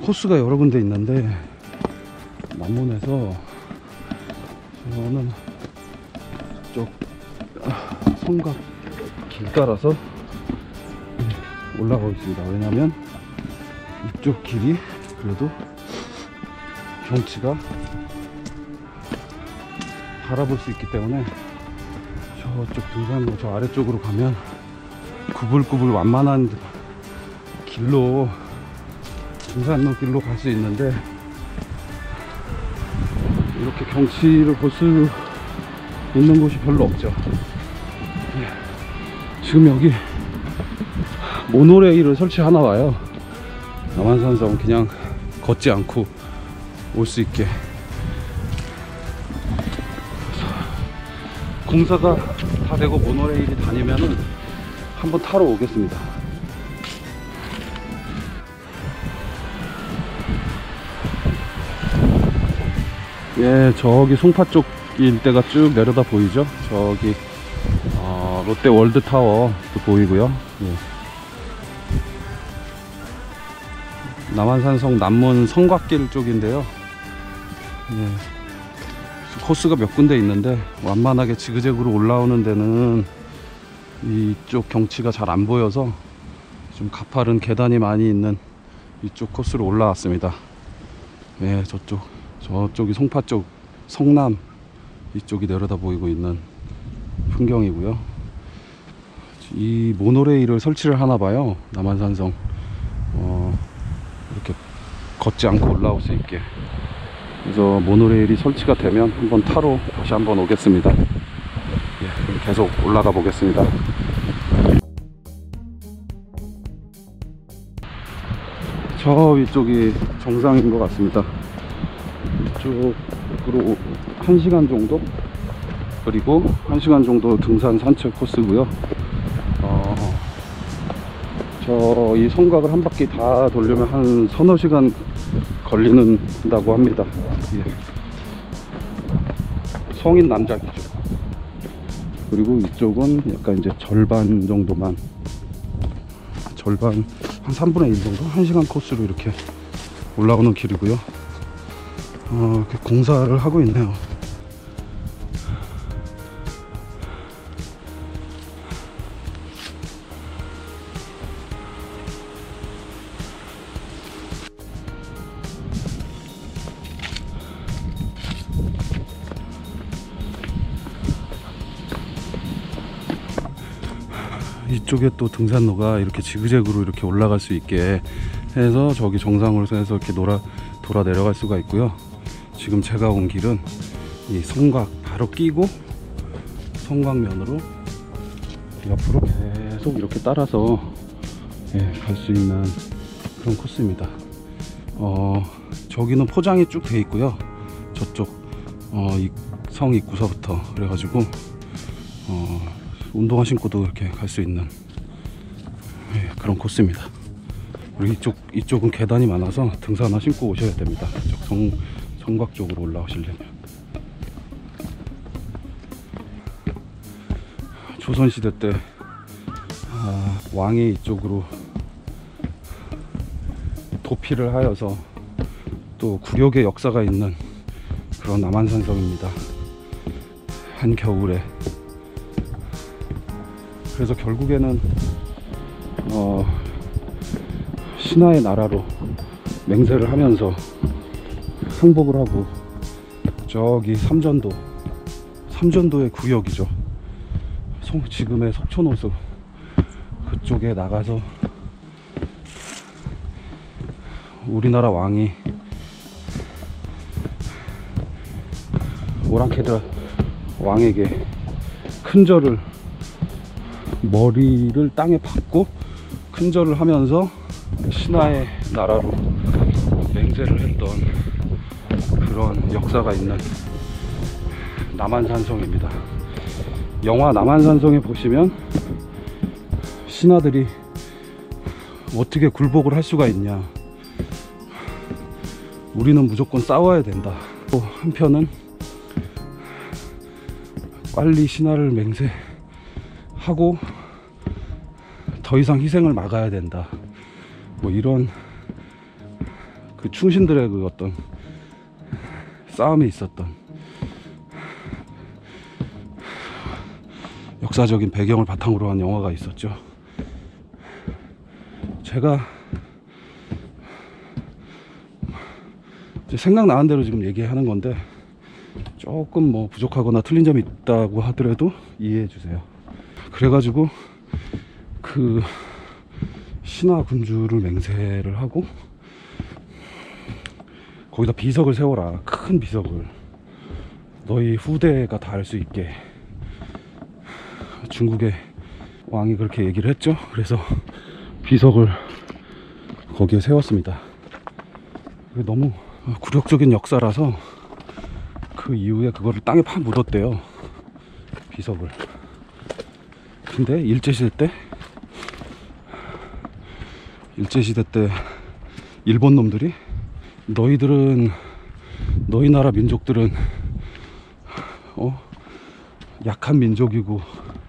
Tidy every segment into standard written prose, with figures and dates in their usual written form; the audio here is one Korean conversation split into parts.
코스가 여러 군데 있는데 남문에서 저는 저쪽 성곽 길 따라서 올라가고 있습니다. 왜냐면 이쪽 길이 그래도 경치가 바라볼 수 있기 때문에 저쪽 등산로 저 아래쪽으로 가면 구불구불 완만한 길로 등산로 길로 갈 수 있는데 이렇게 경치를 볼 수 있는 곳이 별로 없죠. 지금 여기 모노레일을 설치하나 봐요. 남한산성 그냥 걷지 않고 올 수 있게. 공사가 다 되고 모노레일이 다니면은 한번 타러 오겠습니다. 예, 저기 송파 쪽 일대가 쭉 내려다 보이죠? 저기 롯데 월드타워도 보이고요. 예. 남한산성 남문 성곽길 쪽인데요. 예. 코스가 몇 군데 있는데 완만하게 지그재그로 올라오는 데는 이쪽 경치가 잘 안 보여서 좀 가파른 계단이 많이 있는 이쪽 코스로 올라왔습니다. 예, 저쪽이 송파 쪽 성남 이쪽이 내려다 보이고 있는 풍경이고요. 이 모노레일을 설치를 하나 봐요. 남한산성 이렇게 걷지 않고 올라올 수 있게. 그래서 모노레일이 설치가 되면 한번 타러 다시 한번 오겠습니다. 예, 계속 올라가 보겠습니다. 저 위쪽이 정상인 것 같습니다. 이쪽으로 1시간 정도, 그리고 1시간 정도 등산 산책 코스고요. 저 이 성곽을 한 바퀴 다 돌려면 한 서너 시간 걸리는다고 합니다. 예. 성인 남자기죠. 그리고 이쪽은 약간 이제 절반 정도만, 절반 한 3분의 1 정도, 1시간 코스로 이렇게 올라오는 길이고요. 이렇게 공사를 하고 있네요. 이쪽에 또 등산로가 이렇게 지그재그로 이렇게 올라갈 수 있게 해서 저기 정상으로 해서 이렇게 돌아 내려갈 수가 있고요. 지금 제가 온 길은 이 성곽 바로 끼고 성곽면으로 옆으로 계속 이렇게 따라서 갈 수 있는 그런 코스입니다. 저기는 포장이 쭉 돼 있고요. 저쪽 이 성 입구서부터 그래가지고 운동화 신고도 이렇게 갈 수 있는 그런 코스입니다. 그리고 이쪽은 계단이 많아서 등산화 신고 오셔야 됩니다. 성곽 쪽으로 올라오시려면. 조선시대 때 왕이 이쪽으로 도피를 하여서 또 굴욕의 역사가 있는 그런 남한산성입니다. 한겨울에. 그래서 결국에는 신하의 나라로 맹세를 하면서 항복을 하고 저기 삼전도의 구역이죠. 지금의 석촌호수 그쪽에 나가서 우리나라 왕이 오랑캐들 왕에게 큰절을, 머리를 땅에 박고 큰절을 하면서 신하의 나라로 맹세를 했던 그런 역사가 있는 남한산성입니다. 영화 남한산성에 보시면 신하들이 어떻게 굴복을 할 수가 있냐, 우리는 무조건 싸워야 된다, 또 한편은 빨리 신하를 맹세하고 더 이상 희생을 막아야 된다, 뭐 이런 그 그 충신들의 그 어떤 싸움에 있었던 역사적인 배경을 바탕으로 한 영화가 있었죠. 제가 생각나는 대로 지금 얘기하는 건데 조금 뭐 부족하거나 틀린 점이 있다고 하더라도 이해해 주세요. 그래가지고 그 신하 군주를 맹세를 하고 거기다 비석을 세워라, 큰 비석을, 너희 후대가 다 알 수 있게. 중국의 왕이 그렇게 얘기를 했죠. 그래서 비석을 거기에 세웠습니다. 너무 굴욕적인 역사라서 그 이후에 그거를 땅에 파 묻었대요, 비석을. 근데 일제시대 때 일본 놈들이 너희 나라 민족들은 약한 민족이고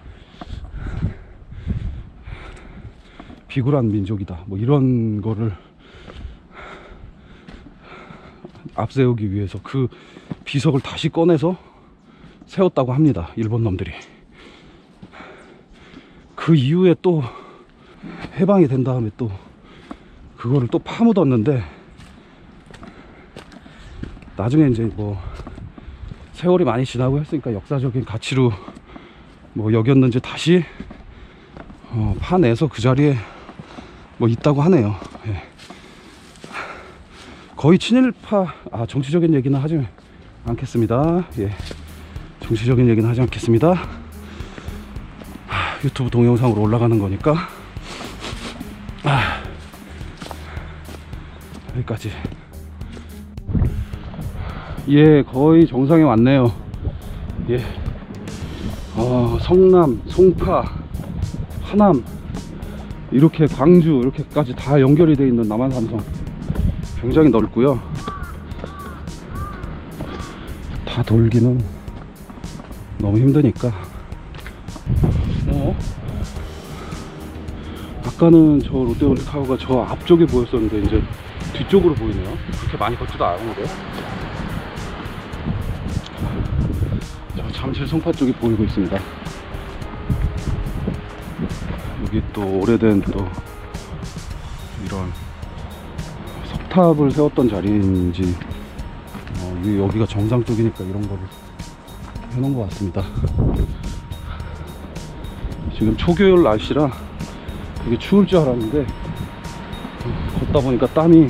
비굴한 민족이다, 뭐 이런 거를 앞세우기 위해서 그 비석을 다시 꺼내서 세웠다고 합니다, 일본 놈들이. 그 이후에 또 해방이 된 다음에 또 그거를 또 파묻었는데, 나중에 이제 뭐 세월이 많이 지나고 했으니까 역사적인 가치로 뭐 여겼는지 다시 파내서 그 자리에 뭐 있다고 하네요. 예. 거의 친일파, 정치적인 얘기는 하지 않겠습니다. 예. 정치적인 얘기는 하지 않겠습니다. 유튜브 동영상으로 올라가는 거니까 여기까지. 예, 거의 정상에 왔네요. 예. 성남, 송파, 하남, 이렇게 광주, 이렇게까지 다 연결이 되어 있는 남한산성 굉장히 넓고요. 다 돌기는 너무 힘드니까. 아까는 저 롯데월드타워가 저 앞쪽에 보였었는데 이제 뒤쪽으로 보이네요. 그렇게 많이 걷지도 않은데. 저 잠실 송파 쪽이 보이고 있습니다. 여기 또 오래된 또 이런 석탑을 세웠던 자리인지 여기가 정상 쪽이니까 이런 거를 해놓은 것 같습니다. 지금 초겨울 날씨라 되게 추울 줄 알았는데 걷다 보니까 땀이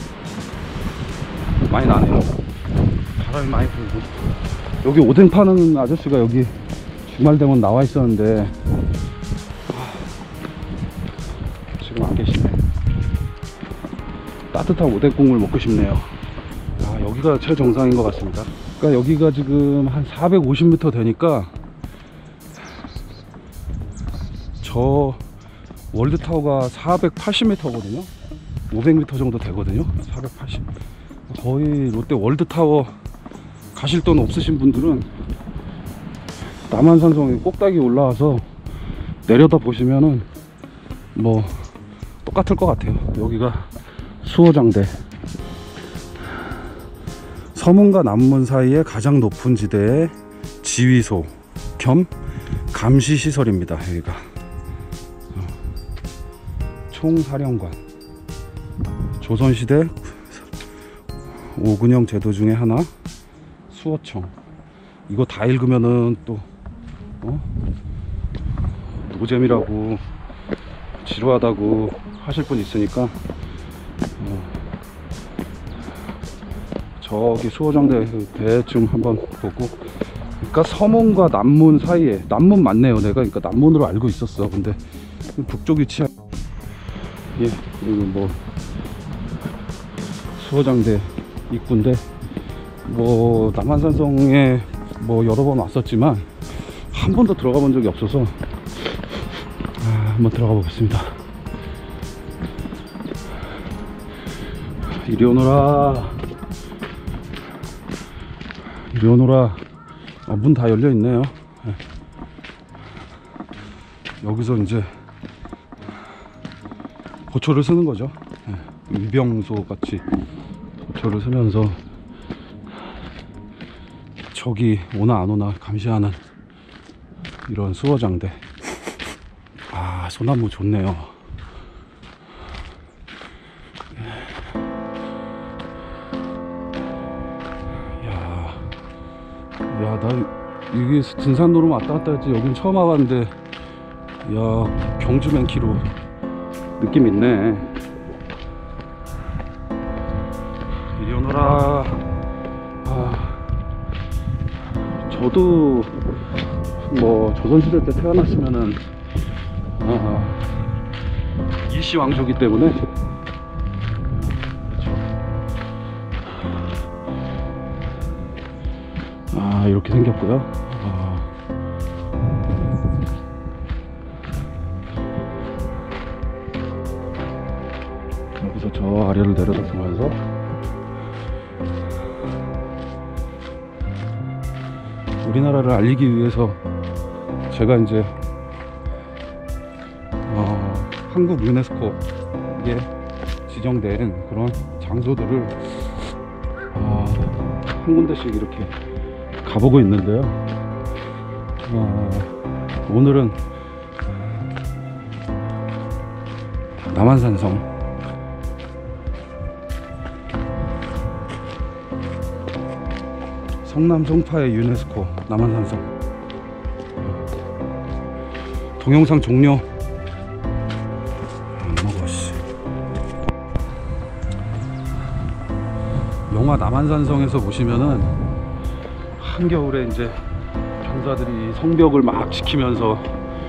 많이 나네요. 바람이 많이 불고. 여기 오뎅 파는 아저씨가 여기 주말 되면 나와 있었는데 지금 안 계시네. 따뜻한 오뎅 국물 먹고 싶네요. 여기가 최정상인 것 같습니다. 그러니까 여기가 지금 한 450m 되니까 저 월드타워가 480m거든요 500m 정도 되거든요. 480. 거의 롯데 월드타워 가실 돈 없으신 분들은 남한산성에 꼭대기 올라와서 내려다 보시면은 뭐 똑같을 것 같아요. 여기가 수호장대, 서문과 남문 사이의 가장 높은 지대의 지휘소 겸 감시시설입니다. 여기가 총사령관, 조선시대 5근형 제도 중에 하나 수호청. 이거 다 읽으면은 또 노잼이라고 지루하다고 하실 분 있으니까 저기 수호장대 대충 한번 보고. 그러니까 서문과 남문 사이에, 남문 맞네요. 내가 그러니까 남문으로 알고 있었어. 근데 북쪽 위치한, 예, 여기 뭐 수호장대 입구인데 뭐 남한산성에 뭐 여러 번 왔었지만 한 번도 들어가 본 적이 없어서 한번 들어가 보겠습니다. 이리 오너라, 이리 오너라. 문 다 열려 있네요. 여기서 이제 호초를 쓰는 거죠. 위병소 같이 기초를 쓰면서 적이 오나 안 오나 감시하는 이런 수어장대. 아, 소나무 좋네요. 야, 나 여기 등산로로 왔다 갔다 했지. 여긴 처음 와봤는데, 야, 경주맨키로 느낌 있네. 이리 오너라. 저도 뭐 조선시대 때 태어났으면은 이씨 왕조기 때문에 이렇게 생겼고요. 여기서 저 아래를 내려다 보면서 우리나라를 알리기 위해서 제가 이제 한국 유네스코에 지정된 그런 장소들을 한 군데씩 이렇게 가보고 있는데요. 오늘은 남한산성, 성남 송파의 유네스코 남한산성. 동영상 종료. 안 먹어, 씨. 영화 남한산성에서 보시면은 한겨울에 이제 병사들이 성벽을 막 지키면서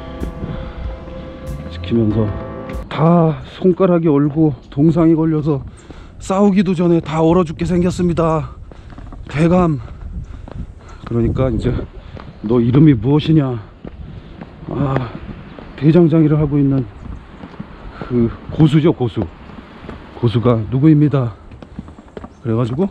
다 손가락이 얼고 동상이 걸려서 싸우기도 전에 다 얼어 죽게 생겼습니다. 대감. 그러니까 이제 너 이름이 무엇이냐, 대장장이를 하고 있는 그 고수죠. 고수가 누구입니다. 그래가지고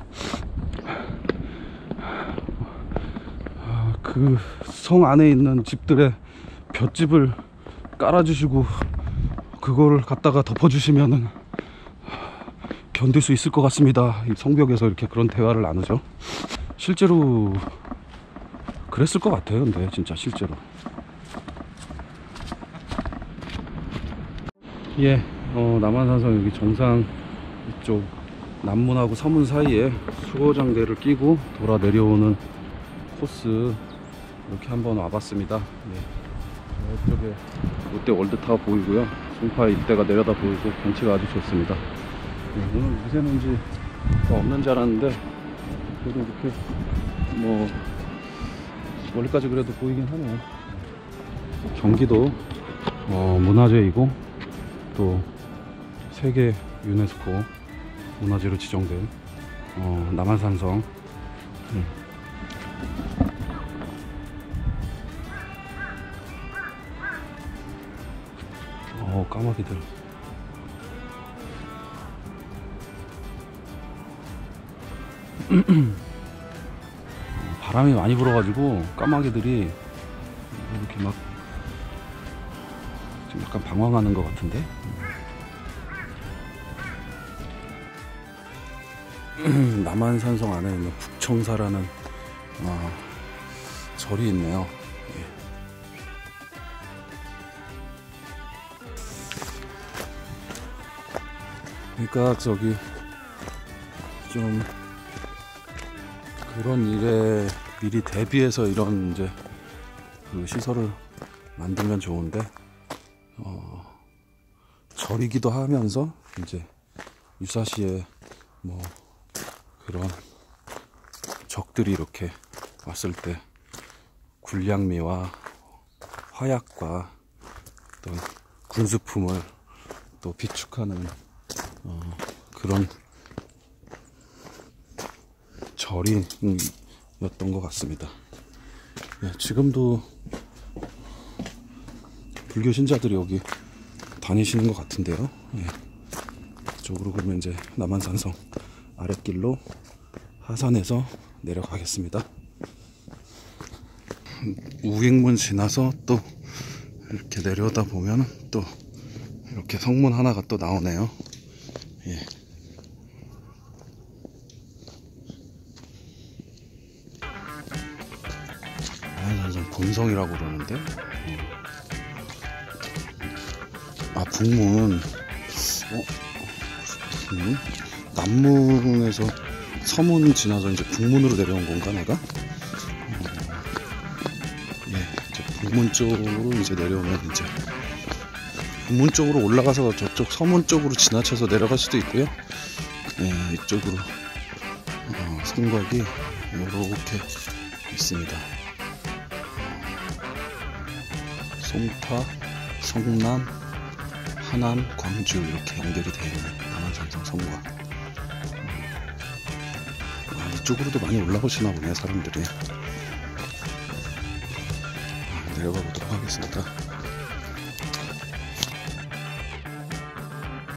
그 성 안에 있는 집들의 볏집을 깔아주시고 그걸 갖다가 덮어주시면은 견딜 수 있을 것 같습니다. 이 성벽에서 이렇게 그런 대화를 나누죠. 실제로 그랬을 것 같아요. 근데 진짜 실제로. 예, 남한산성 여기 정상 이쪽 남문하고 서문 사이에 수호장대를 끼고 돌아 내려오는 코스 이렇게 한번 와봤습니다. 예. 저쪽에 롯데 월드타워 보이고요. 송파 일대가 내려다 보이고 경치가 아주 좋습니다. 예, 오늘 미세먼지가 없는 줄 알았는데 그래도 이렇게 뭐 멀리까지 그래도 보이긴 하네요. 경기도 문화재이고 또 세계 유네스코 문화재로 지정된 남한산성. 까마귀들. 바람이 많이 불어가지고 까마귀들이 이렇게 막 지금 약간 방황하는 것 같은데. 남한산성 안에 있는 북청사라는 절이 있네요. 예. 그러니까 저기 좀 그런 일에 미리 대비해서 이런 이제 그 시설을 만들면 좋은데 절이기도 하면서 이제 유사시에 뭐 그런 적들이 이렇게 왔을 때 군량미와 화약과 또 군수품을 또 비축하는 그런 절이었던 것 같습니다. 예, 지금도 불교 신자들이 여기 다니시는 것 같은데요. 예, 이쪽으로 그러면 이제 남한산성 아랫길로 하산해서 내려가겠습니다. 우익문 지나서 또 이렇게 내려오다 보면 또 이렇게 성문 하나가 또 나오네요. 예. 이것은 본성이라고 그러는데, 아, 북문. 북문? 남문에서 서문 지나서 이제 북문으로 내려온 건가, 내가? 예, 이제 북문 쪽으로 이제 내려오면 이제 북문 쪽으로 올라가서 저쪽 서문 쪽으로 지나쳐서 내려갈 수도 있고요. 예, 이쪽으로 성곽이 이렇게 있습니다. 송파, 성남, 하남, 광주 이렇게 연결이 되어 있는 남한산성 성곽. 이쪽으로도 많이 올라오시나 보네요, 사람들이. 내려가 보도록 하겠습니다.